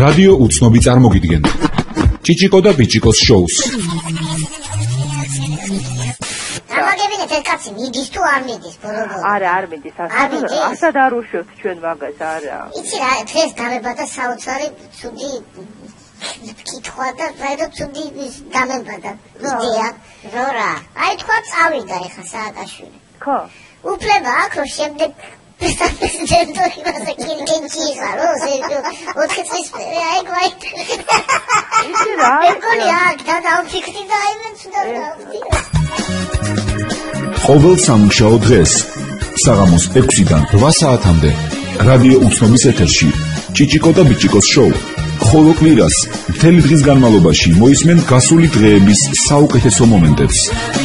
რადიო უცნობი წარმოგიდგენთ ჭიჭიკო და ბიჭიკოს შოუს. გამაგებინეთ ეს კაცი მიდის თუ არ მიდის ბოლო-ბოლო? არა, არ მიდის, ასად არ უშვებთ ჩვენ მაგას, არა. იცი რა, დღეს გამებადა საოცარი ცუდი კითხვა და რაიდო ცუდი გამებადა იდეა. ზორა, აი თქვა წავიდა ეხა სააკაშვილი. ხო. უფლება აქვს რომ შემდეგ პრეზიდენტო იმასე კირკენჭი ხარო, 4 წლის აი გვაი. იცი რა? მეგონი აქ დავფიქრდი და აი მე ცუდად დავფიქრდი. ყოველ სამუშაო დღეს საღამოს 6-დან 8 საათამდე რადიო უცნობის ეთერში ჭიჭიკო და ბიჭიკოს შოუ. ხოლო კვირას მთელი დღის განმავლობაში მოისმენ გასული დღეების საუკეთესო მომენტებს.